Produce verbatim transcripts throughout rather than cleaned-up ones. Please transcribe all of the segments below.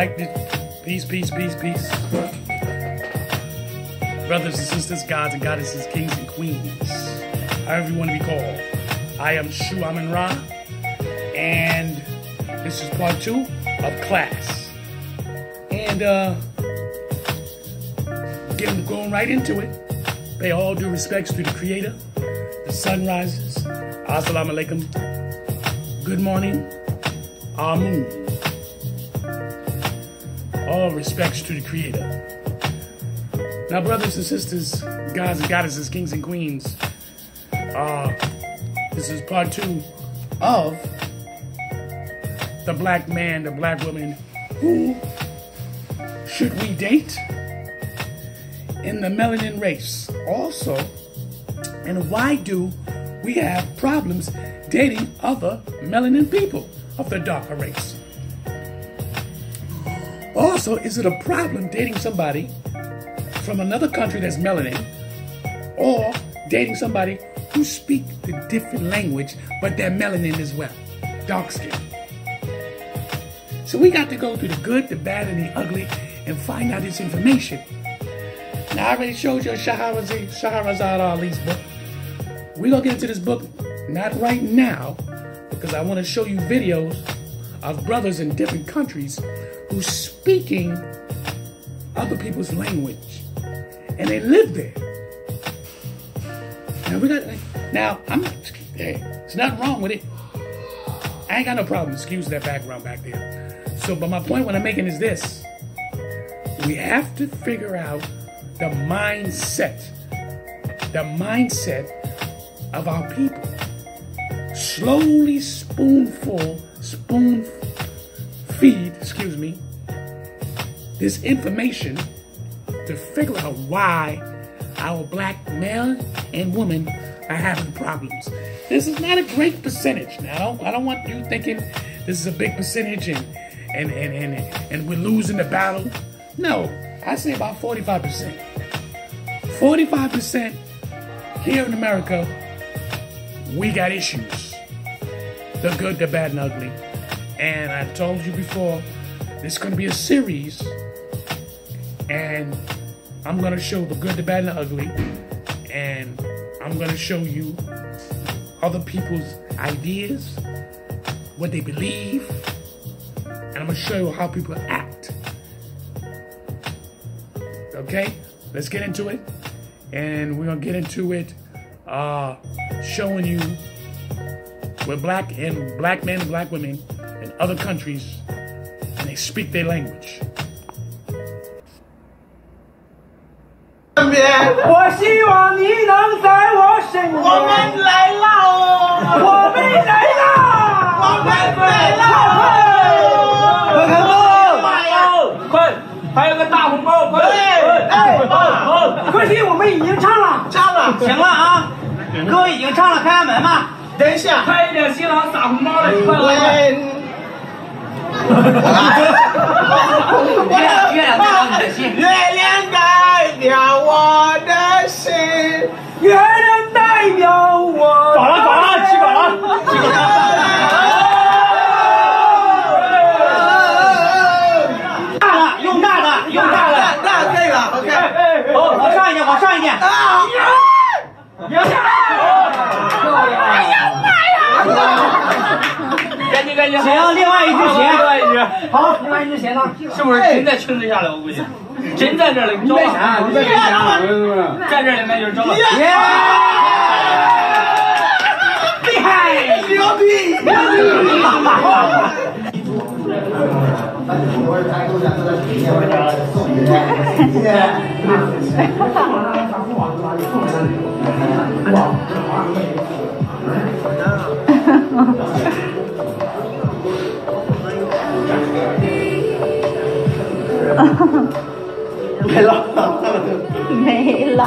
right, peace, peace, peace, peace. Brothers and sisters, gods and goddesses, kings and queens, however you want to be called. I am S H U AMUN RA, and this is part two of class. And uh, getting going right into it. Pay all due respects to the Creator. The sun rises. Assalamu alaikum. Good morning. Amun. All respects to the Creator. Now, brothers and sisters, gods and goddesses, kings and queens, uh, this is part two of the black man, the black woman. Who should we date in the melanin race? Also, and why do we have problems dating other melanin people of the darker race? Also, is it a problem dating somebody from another country that's melanin, or dating somebody who speaks the different language but they're melanin as well, dark skin? So we got to go through the good, the bad, and the ugly and find out this information. Now, I already showed you Shahrazad Ali's book. We're going to get into this book, not right now, because I want to show you videos of brothers in different countries who's speaking other people's language, and they live there. Now, we got, now I'm not, hey, there's nothing wrong with it. I ain't got no problem. Excuse that background back there. So, but my point what I'm making is this. We have to figure out the mindset, the mindset of our people. Slowly, spoonful, spoon feed, excuse me, this information to figure out why our black male and woman are having problems. This is not a great percentage. Now, I don't, I don't want you thinking this is a big percentage and and and and, and we're losing the battle. No, I say about forty-five percent. forty-five percent here in America, we got issues. The good, the bad, and ugly. And I told you before, this is going to be a series. And I'm going to show the good, the bad, and the ugly. And I'm going to show you other people's ideas, what they believe. And I'm going to show you how people act. Okay? Let's get into it. And we're going to get into it uh, showing you where black and black men and black women in other countries, and they speak their language. 我希望你能在我身边。我们来了，我们来了，我们来了。快开门！快，还有个大红包，快！哎，好，可惜我们已经唱了，唱了，行了啊，歌已经唱了，开下门吧。等一下，快一点，新郎撒红包了，快来！月月亮代表你的心，月亮代表我的心，月亮代表我。搞了搞了，起搞了，起搞了。大的，用大的，用大的，大这个 ，OK。好，往上一点，往上一点。啊！赢下来！哎呀妈呀！赶紧赶紧。行，另外一只鞋，另外一只。好，另外一只鞋呢？是不是真在裙子下来？我估计。真在这里，你招啥？你在干啥？站这里面就是招了。耶！厉害！牛逼！牛没了，没了。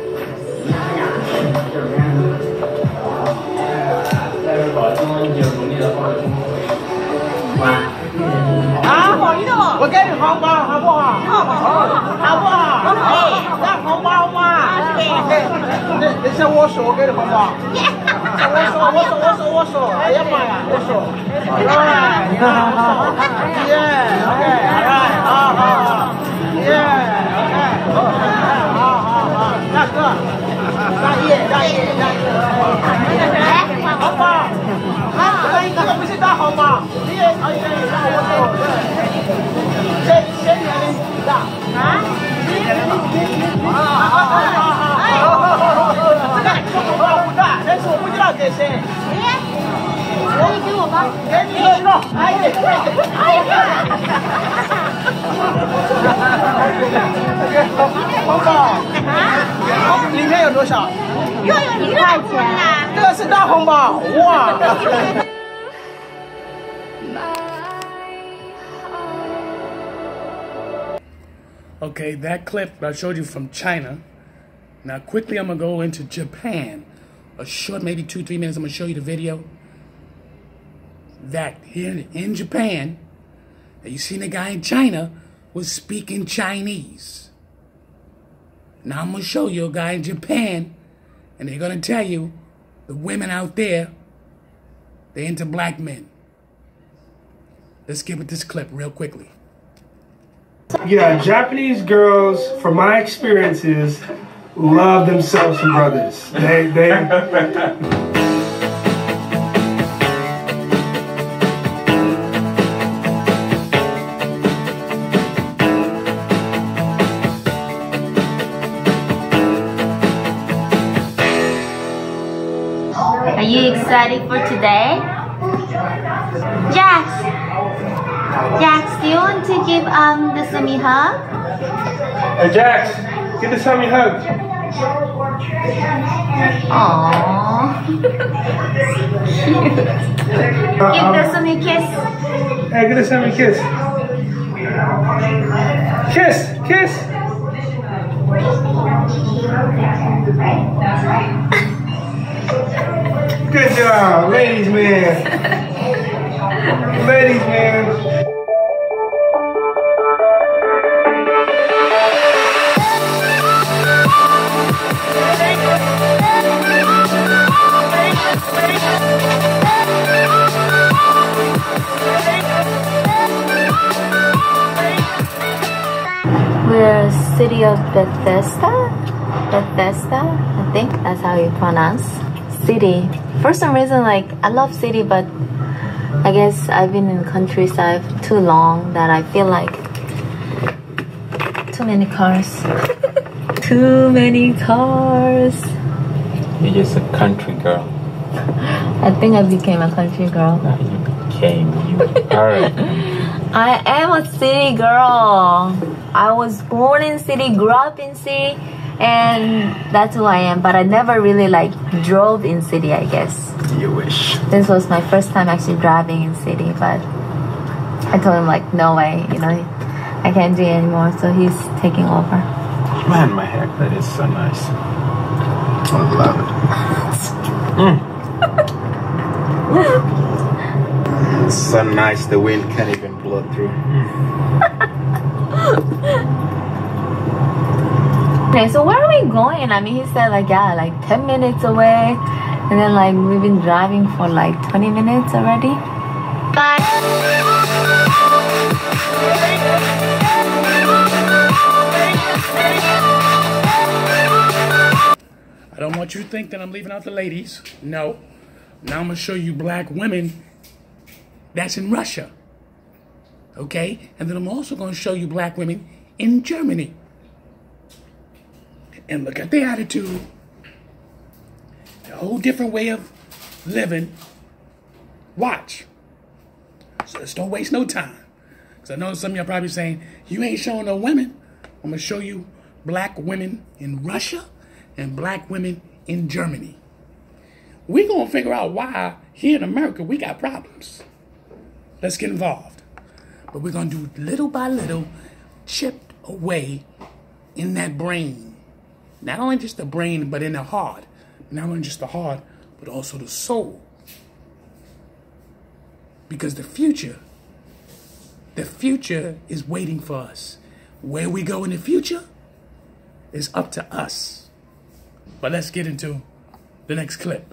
啊，好意思，我给你红包好不好？好不好？好不好？哎，拿红包嘛。 等等下握手，我给你红包。握手，握手，握手，握手！哎呀妈呀，握手！好嘞，你好，好，耶 ，OK， 好嘞，好好好，耶 ，OK， 好好好，大哥，大爷，大爷，大爷，哎，红包，啊，这个不是大红包，你也可以让我手，对，先先年龄大啊，先年龄大，好好好好好。 红包不大，但是我不知道给谁。哎，可以给我吗？给你一个。哎呀，哎呀！红包啊？里面有多少？又有一块钱啊！这个是大红包，哇！ Okay, that clip I showed you from China. Now, quickly, I'm going to go into Japan. A short, maybe two, three minutes, I'm going to show you the video. That here in Japan, that you seen the guy in China was speaking Chinese. Now, I'm going to show you a guy in Japan, and they're going to tell you the women out there, they're into black men. Let's get with this clip real quickly. Yeah, Japanese girls, from my experiences, love themselves some brothers. They, they. Are you excited for today? Jax! Jax, do you want to give um the Sumi a hug? Hey, Jax, give the Sammy a hug. Aww. Cute. Give the Sumi a kiss. Hey, give the Sammy a kiss. Kiss, kiss. Good job, ladies man. Ladies man. We're city of Bethesda? Bethesda? I think that's how you pronounce city. For some reason, like, I love city, but I guess I've been in countryside too long that I feel like too many cars. Too many cars. You're just a country girl. I think I became a country girl. No, you became, you are. I am a city girl. I was born in city, grew up in city, and that's who I am. But I never really like drove in city, I guess. You wish. This was my first time actually driving in city, but I told him like, no way, you know, I can't do it anymore. So he's taking over. Man, my haircut is so nice. I love it. Mm. It's so nice, the wind can't even blow through. Okay, so where are we going? I mean, he said like, yeah, like ten minutes away. And then like, we've been driving for like twenty minutes already. Bye. I don't want you to think that I'm leaving out the ladies. No. Now I'm going to show you black women that's in Russia. Okay? And then I'm also going to show you black women in Germany. And look at the attitude. A whole different way of living. Watch. So let's don't waste no time. Because I know some of y'all probably saying, you ain't showing no women. I'm going to show you black women in Russia and black women in Germany. We're going to figure out why here in America we got problems. Let's get involved. But we're going to do little by little, chipped away in that brain. Not only just the brain, but in the heart. Not only just the heart, but also the soul. Because the future, the future is waiting for us. Where we go in the future is up to us. But let's get into the next clip.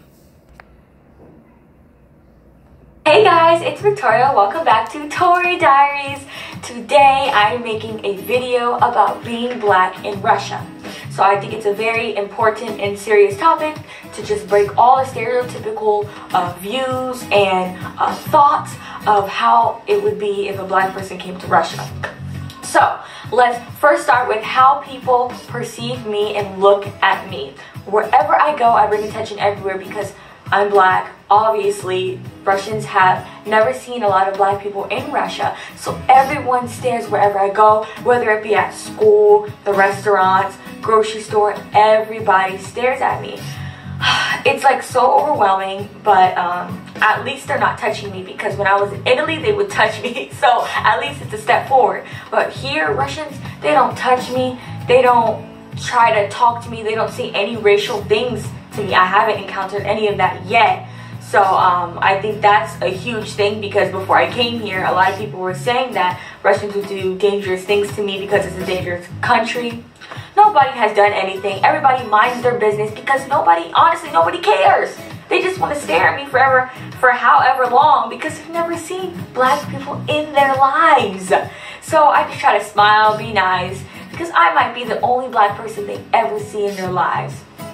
Hey guys, it's Victoria. Welcome back to Tori Diaries. Today I'm making a video about being black in Russia. So I think it's a very important and serious topic to just break all the stereotypical uh, views and uh, thoughts of how it would be if a black person came to Russia. So let's first start with how people perceive me and look at me. Wherever I go, I bring attention everywhere because I'm black. Obviously, Russians have never seen a lot of black people in Russia, so everyone stares wherever I go, whether it be at school, the restaurants, grocery store, everybody stares at me. It's like so overwhelming, but um, at least they're not touching me, because when I was in Italy, they would touch me, so at least it's a step forward. But here, Russians, they don't touch me, they don't try to talk to me, they don't say any racial things to me. I haven't encountered any of that yet. So um, I think that's a huge thing, because before I came here, a lot of people were saying that Russians would do dangerous things to me because it's a dangerous country. Nobody has done anything. Everybody minds their business because nobody, honestly, nobody cares. They just want to stare at me forever, for however long, because they've never seen black people in their lives. So I just try to smile, be nice, because I might be the only black person they ever see in their lives.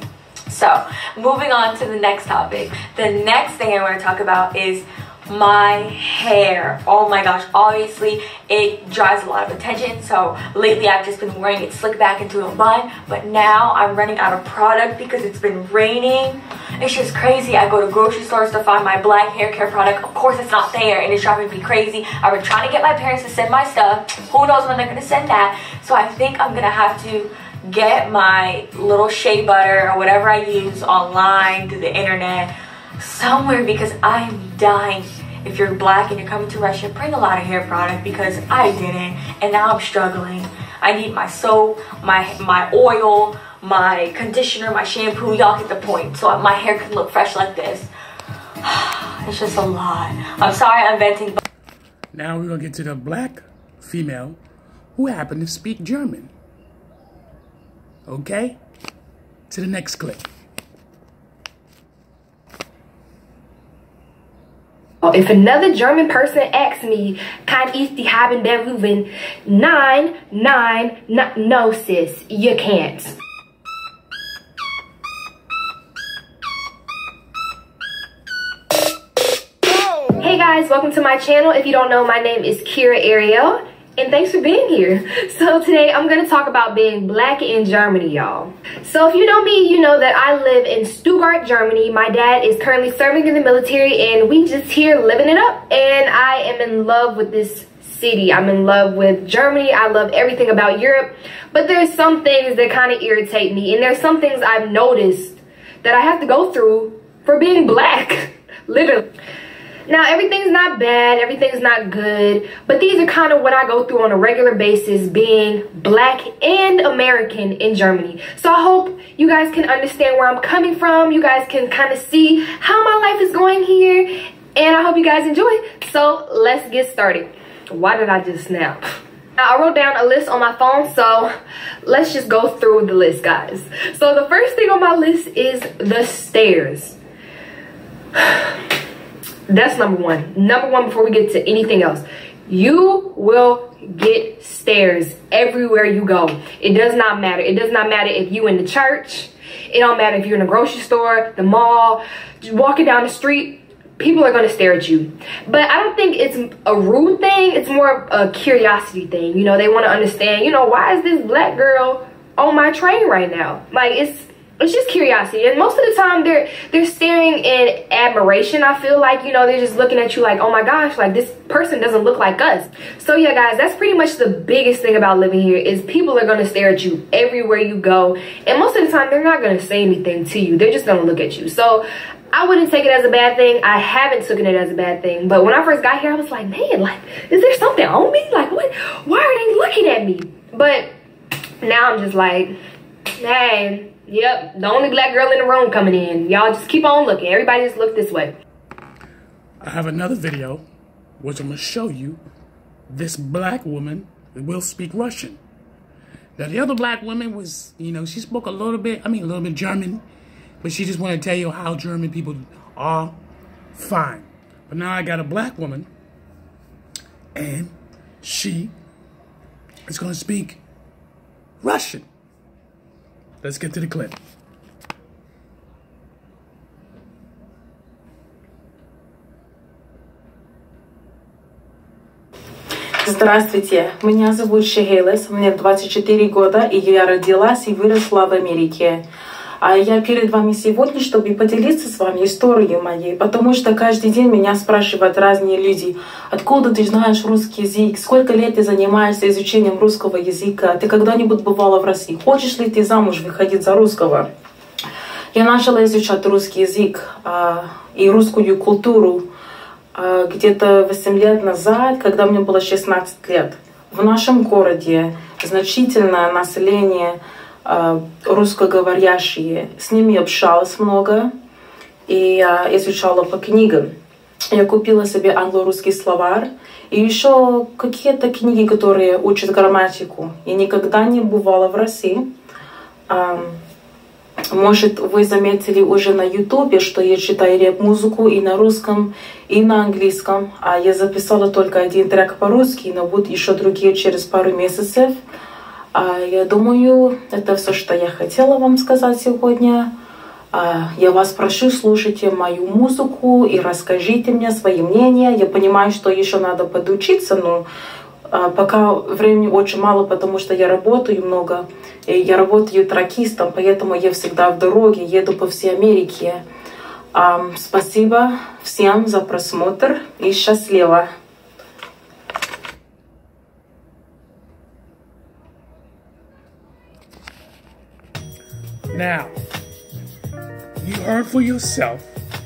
So, moving on to the next topic. The next thing I want to talk about is my hair. Oh my gosh, obviously it draws a lot of attention. So lately I've just been wearing it slicked back into a bun, but now I'm running out of product because it's been raining. It's just crazy. I go to grocery stores to find my black hair care product. Of course it's not there, and it's driving me crazy. I've been trying to get my parents to send my stuff. Who knows when they're going to send that? So I think I'm going to have to get my little shea butter or whatever I use online, through the internet, somewhere, because I'm dying. If you're black and you're coming to Russia, bring a lot of hair product, because I didn't, and now I'm struggling. I need my soap, my my oil, my conditioner, my shampoo. Y'all get the point, so my hair can look fresh like this. It's just a lot. I'm sorry I'm venting. But now we're gonna get to the black female who happened to speak German. Okay, to the next clip. If another German person asks me, kann ich die haben berufen? Nine, nine, no, no sis, you can't. Hey guys, welcome to my channel. If you don't know, my name is Kira Ariel, and thanks for being here. So today I'm going to talk about being black in Germany, y'all. So if you know me, you know that I live in Stuttgart, Germany. My dad is currently serving in the military, and we just here living it up. And I am in love with this city. I'm in love with Germany. I love everything about Europe. But there's some things that kind of irritate me, and there's some things I've noticed that I have to go through for being black, literally. Now, everything's not bad, everything's not good, but these are kind of what I go through on a regular basis being black and American in Germany. So I hope you guys can understand where I'm coming from. You guys can kind of see how my life is going here, and I hope you guys enjoy. So let's get started. Why did I just snap? Now, I wrote down a list on my phone, so let's just go through the list, guys. So the first thing on my list is the stairs. That's number one. Number one before we get to anything else. You will get stares everywhere you go. It does not matter. It does not matter if you in the church. It don't matter if you're in a grocery store, the mall, just walking down the street. People are going to stare at you. But I don't think it's a rude thing. It's more of a curiosity thing. You know, they want to understand, you know, why is this black girl on my train right now? Like, it's It's just curiosity, and most of the time they're they're staring in admiration. I feel like, you know, they're just looking at you like, oh my gosh, like this person doesn't look like us. So yeah, guys, that's pretty much the biggest thing about living here is people are going to stare at you everywhere you go, and most of the time they're not going to say anything to you. They're just going to look at you. So I wouldn't take it as a bad thing. I haven't taken it as a bad thing, but when I first got here, I was like, man, like, is there something on me? Like, what? Why are they looking at me? But now I'm just like, hey. Yep, the only black girl in the room coming in. Y'all just keep on looking. Everybody just look this way. I have another video which I'm going to show you this black woman that will speak Russian. Now, the other black woman was, you know, she spoke a little bit, I mean, a little bit German, but she just wanted to tell you how German people are. Fine. But now I got a black woman, and she is going to speak Russian. Let's get to the clip. Здравствуйте, меня зовут Шегелес, мне двадцать четыре года, и я родилась и выросла в Америке. А я перед вами сегодня, чтобы поделиться с вами историей моей, потому что каждый день меня спрашивают разные люди, откуда ты знаешь русский язык, сколько лет ты занимаешься изучением русского языка, ты когда-нибудь бывала в России, хочешь ли ты замуж выходить за русского? Я начала изучать русский язык а, и русскую культуру а, где-то восемь лет назад, когда мне было шестнадцать лет. В нашем городе значительное население русскоговорящие. С ними общалась много и я изучала по книгам. Я купила себе англо-русский словарь и еще какие-то книги, которые учат грамматику. Я никогда не бывала в России. Может, вы заметили уже на ютубе, что я читаю рэп-музыку и на русском, и на английском. А я записала только один трек по-русски, но будут еще другие через пару месяцев. Я думаю, это все, что я хотела вам сказать сегодня. Я вас прошу, слушайте мою музыку и расскажите мне свои мнения. Я понимаю, что еще надо подучиться, но пока времени очень мало, потому что я работаю много. И я работаю тракистом, поэтому я всегда в дороге, еду по всей Америке. Спасибо всем за просмотр и счастливо! Now, you heard for yourself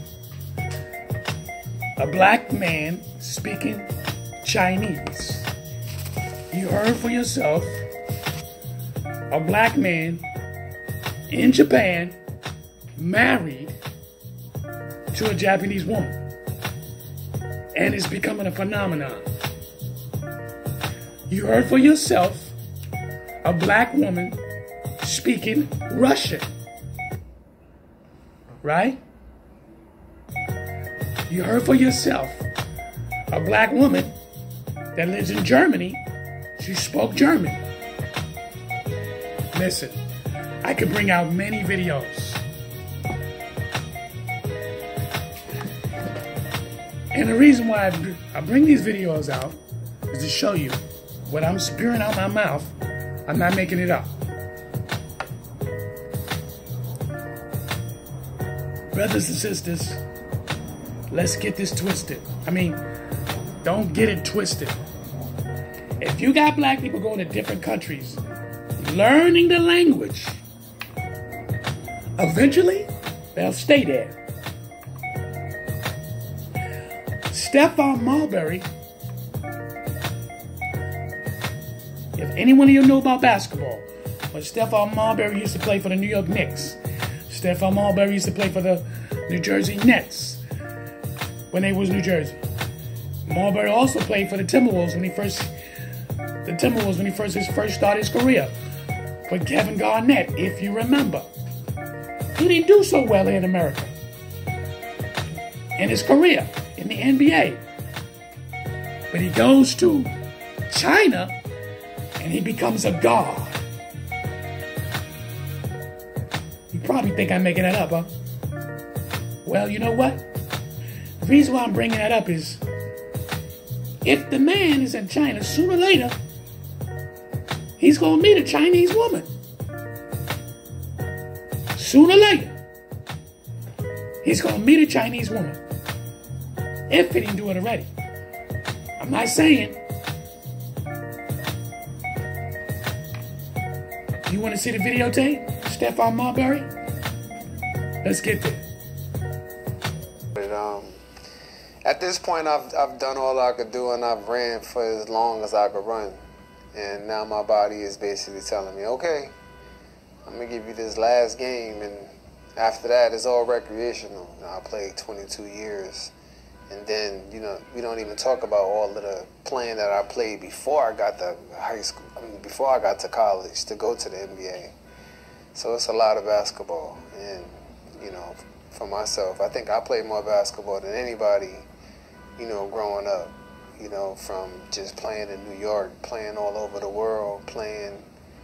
a black man speaking Chinese. You heard for yourself a black man in Japan married to a Japanese woman. And it's becoming a phenomenon. You heard for yourself a black woman speaking Russian, right? You heard for yourself a black woman that lives in Germany, she spoke German. Listen, I could bring out many videos. And the reason why I bring these videos out is to show you what I'm spewing out my mouth, I'm not making it up. Brothers and sisters, let's get this twisted. I mean, don't get it twisted. If you got black people going to different countries, learning the language, eventually they'll stay there. Stephon Marbury, if anyone of you know about basketball, but Stephon Marbury used to play for the New York Knicks. Stephon Marbury used to play for the New Jersey Nets when they was New Jersey. Marbury also played for the Timberwolves when he first, the Timberwolves when he first his first started his career with Kevin Garnett, if you remember. He didn't do so well in America in his career in the N B A, but he goes to China and he becomes a god. You probably think I'm making that up, huh? Well, you know what? The reason why I'm bringing that up is if the man is in China, sooner or later, he's going to meet a Chinese woman. Sooner or later, he's going to meet a Chinese woman. If he didn't do it already. I'm not saying. You want to see the videotape? Stephon Marbury? Let's get there. But, um, at this point, I've, I've done all I could do, and I've ran for as long as I could run. And now my body is basically telling me, okay, I'm going to give you this last game, and after that, it's all recreational. I played twenty-two years And then, you know, we don't even talk about all of the playing that I played before I got to high school, I mean, before I got to college to go to the N B A. So it's a lot of basketball. And, you know, for myself, I think I played more basketball than anybody, you know, growing up, you know, from just playing in New York, playing all over the world, playing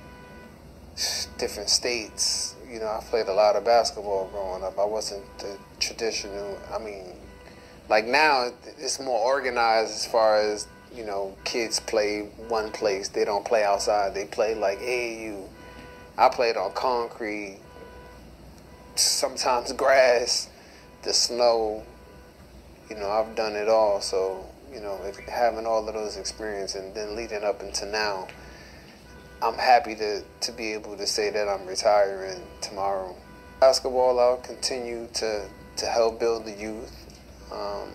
different states. You know, I played a lot of basketball growing up. I wasn't the traditional, I mean, like now it's more organized as far as, you know, kids play one place. They don't play outside. They play like A A U. I played on concrete, sometimes grass, the snow. You know, I've done it all. So, you know, if having all of those experiences and then leading up into now, I'm happy to, to be able to say that I'm retiring tomorrow. Basketball, I'll continue to, to help build the youth. Um,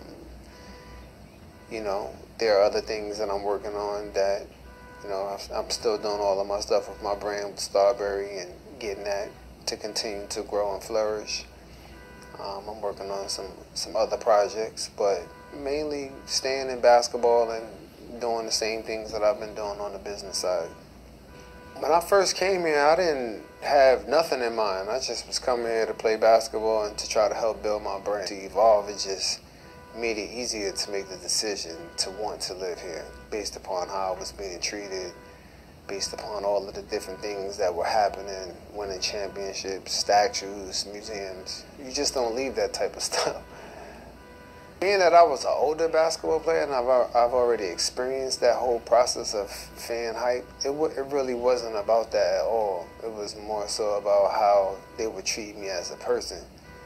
you know, there are other things that I'm working on that, you know, I'm still doing all of my stuff with my brand with Starberry and getting that to continue to grow and flourish. Um, I'm working on some, some other projects, but mainly staying in basketball and doing the same things that I've been doing on the business side. When I first came here, I didn't have nothing in mind. I just was coming here to play basketball and to try to help build my brand. To evolve, it just made it easier to make the decision to want to live here based upon how I was being treated, based upon all of the different things that were happening, winning championships, statues, museums. You just don't leave that type of stuff. Being that I was an older basketball player and I've, I've already experienced that whole process of fan hype, it, w it really wasn't about that at all. It was more so about how they would treat me as a person.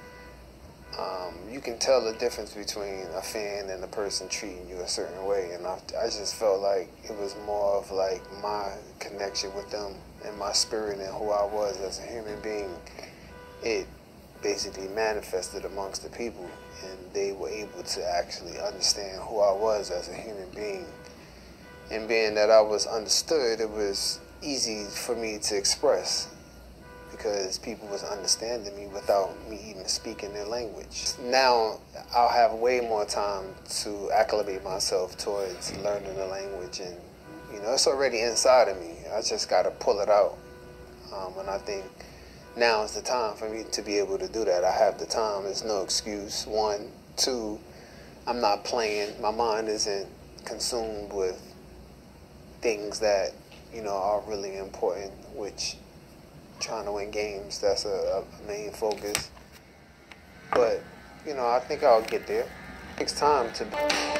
Um, you can tell the difference between a fan and a person treating you a certain way, and I, I just felt like it was more of like my connection with them and my spirit and who I was as a human being. It basically manifested amongst the people, and they were able to actually understand who I was as a human being. And being that I was understood, it was easy for me to express because people was understanding me without me even speaking their language. Now I'll have way more time to acclimate myself towards learning the language, and you know, it's already inside of me. I just got to pull it out, um, and I think now is the time for me to be able to do that. I have the time. There's no excuse. One. Two, I'm not playing. My mind isn't consumed with things that, you know, are really important, which trying to win games, that's a, a main focus. But, you know, I think I'll get there. It takes time to...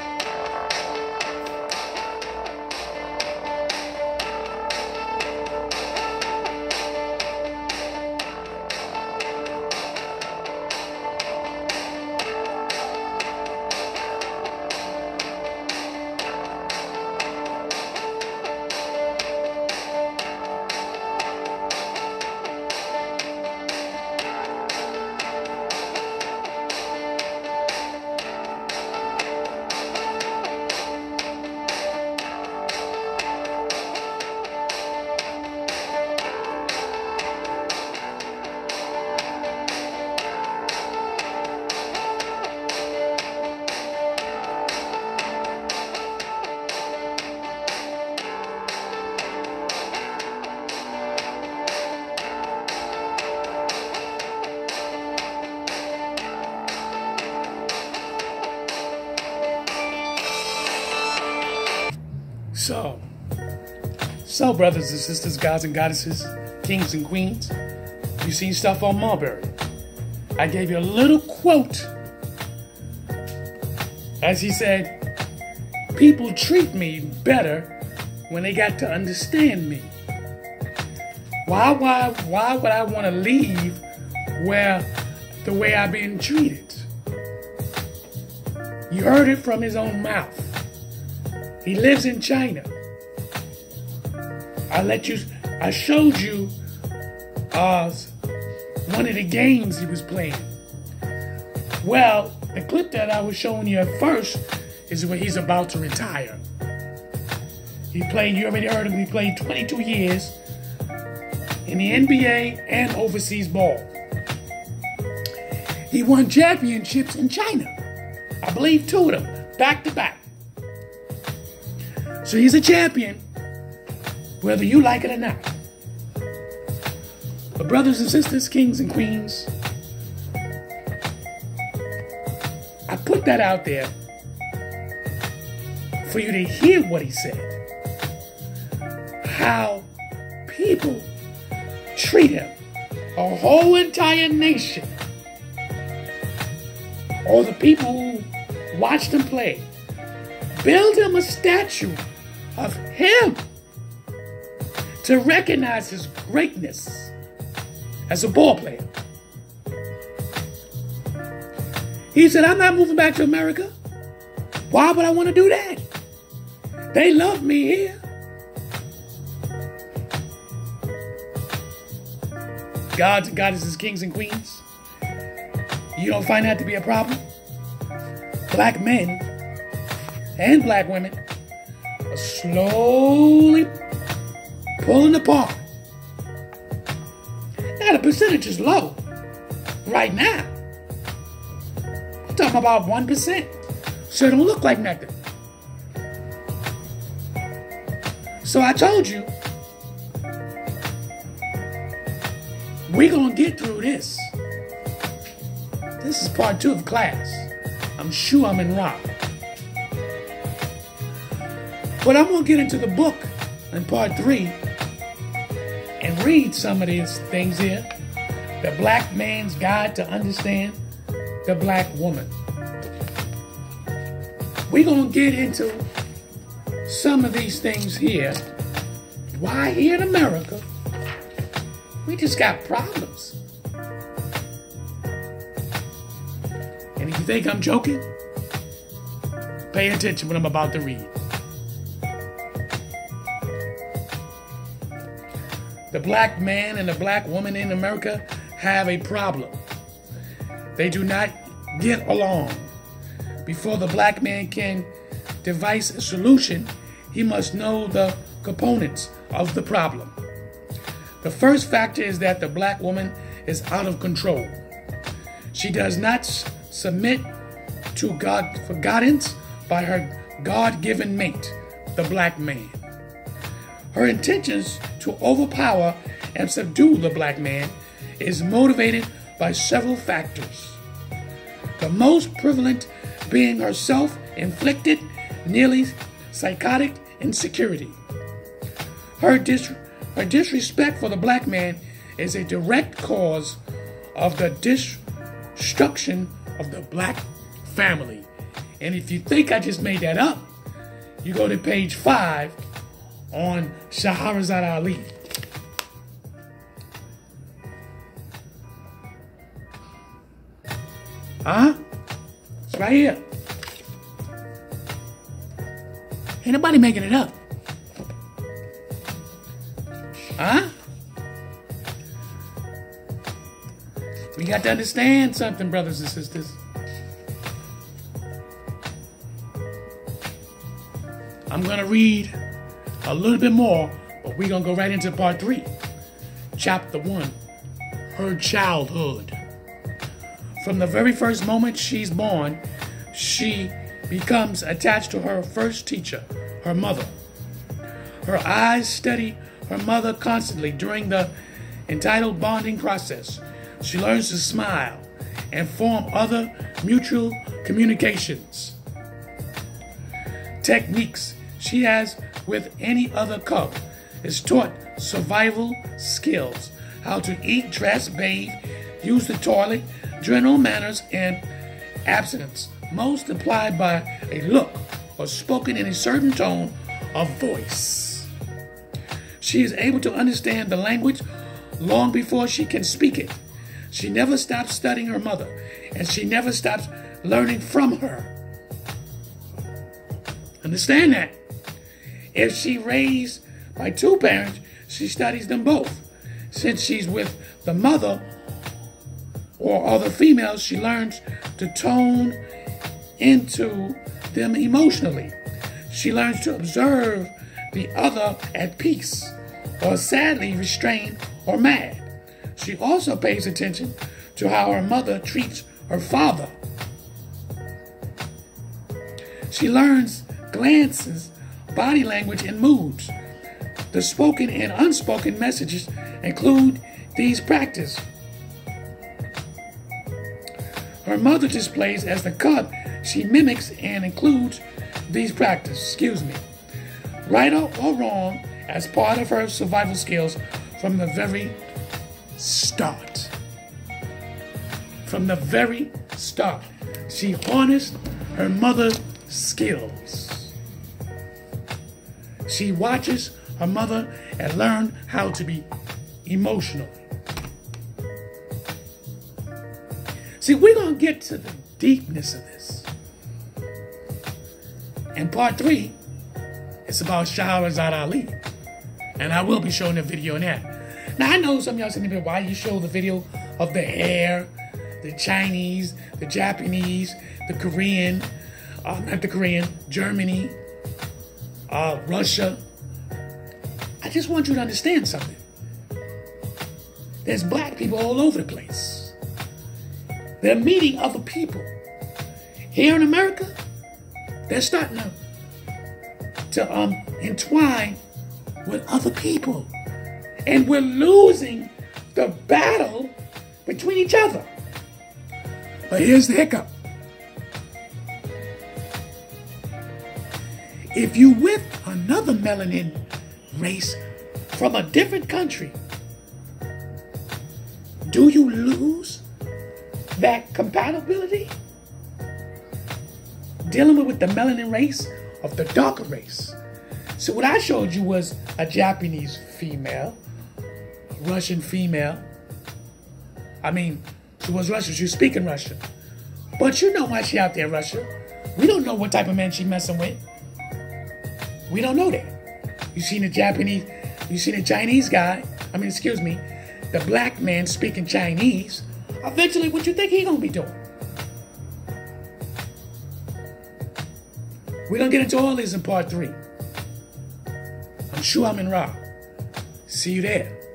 So, so brothers and sisters, gods and goddesses, kings and queens, you seen stuff on Mulberry. I gave you a little quote. As he said, people treat me better when they got to understand me. Why, why, why would I want to leave where the way I've been treated? You heard it from his own mouth. He lives in China. I let you, I showed you uh, one of the games he was playing. Well, the clip that I was showing you at first is where he's about to retire. He played, you already heard him, he played twenty-two years in the N B A and overseas ball. He won championships in China. I believe two of them, back to back. So he's a champion, whether you like it or not. But brothers and sisters, kings and queens, I put that out there for you to hear what he said. How people treat him. A whole entire nation. Or the people who watched him play. Build him a statue of him to recognize his greatness as a ball player. He said, I'm not moving back to America. Why would I want to do that? They love me here. Gods and goddesses, kings and queens, you don't find that to be a problem? Black men and black women are slowly pulling apart. Now the percentage is low right now. I'm talking about one percent. So it don't look like nothing. So I told you, we're going to get through this. This is part two of class. I'm S H U AMUN RA. But I'm going to get into the book in part three and read some of these things here. The Black Man's Guide to Understand the Black Woman. We're going to get into some of these things here. Why here in America, we just got problems. And if you think I'm joking, pay attention what I'm about to read. The black man and the black woman in America have a problem. They do not get along. Before the black man can devise a solution, he must know the components of the problem. The first factor is that the black woman is out of control. She does not submit to God for guidance by her God-given mate, the black man. Her intentions to overpower and subdue the black man is motivated by several factors. The most prevalent being her self-inflicted, nearly psychotic insecurity. Her, dis- her disrespect for the black man is a direct cause of the destruction of the black family. And if you think I just made that up, you go to page five on Shahrazad Ali. Huh? It's right here. Ain't nobody making it up. Huh? We got to understand something, brothers and sisters. I'm going to read a little bit more, but we're going to go right into part three. Chapter one, her childhood. From the very first moment she's born, she becomes attached to her first teacher, her mother. Her eyes study her mother constantly during the entitled bonding process. She learns to smile and form other mutual communications. Techniques she has with any other cub is taught survival skills, how to eat, dress, bathe, use the toilet, general manners, and abstinence, most implied by a look or spoken in a certain tone of voice. She is able to understand the language long before she can speak it. She never stops studying her mother, and she never stops learning from her. Understand that. If she raised by two parents, she studies them both. Since she's with the mother or other females, she learns to tone into them emotionally. She learns to observe the other at peace, or sadly restrained or mad. She also pays attention to how her mother treats her father. She learns glances, body language, and moods. The spoken and unspoken messages include these practices. Her mother displays as the cub. She mimics and includes these practices, excuse me, right or, or wrong, as part of her survival skills from the very start. From the very start, she harnessed her mother's skills. She watches her mother and learns how to be emotional. See, we're going to get to the deepness of this. In part three, it's about Shahrazad Ali. And I will be showing a video on that. Now, I know some of y'all saying, why you show the video of the hair, the Chinese, the Japanese, the Korean, uh, not the Korean, Germany, uh, Russia. I just want you to understand something. There's black people all over the place. They're meeting other people. Here in America, they're starting to, to um, entwine with other people. And we're losing the battle between each other. But here's the hiccup. If you with another melanin race from a different country, do you lose that compatibility? Dealing with the melanin race of the darker race. So what I showed you was a Japanese female, a Russian female. I mean, she was Russian, she was speaking Russian. But you know why she out there in Russia. We don't know what type of man she messing with. We don't know that. You seen a Japanese, you seen a Chinese guy, I mean, excuse me, the black man speaking Chinese. Eventually, what you think he gonna be doing? We're gonna get into all this in part three. I'm S H U AMUN RA. See you there.